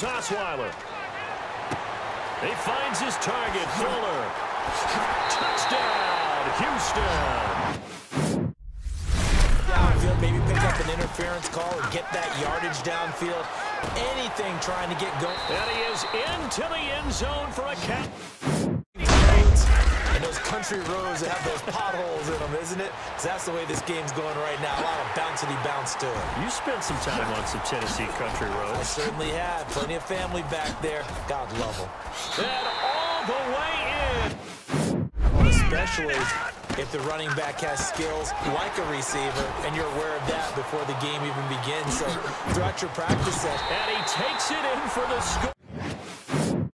Osweiler. He finds his target, Fuller. Touchdown, Houston. Downfield, maybe pick up an interference call or get that yardage downfield. Anything trying to get going. And he is into the end zone for a catch. And those country roads that have those potholes in them, isn't it? Because that's the way this game's going right now. A lot of bouncy bounce to it. You spent some time on some Tennessee country roads. I certainly have. Plenty of family back there. God love them. And all the way in. Especially if the running back has skills like a receiver, and you're aware of that before the game even begins. So throughout your practice set. And he takes it in for the score.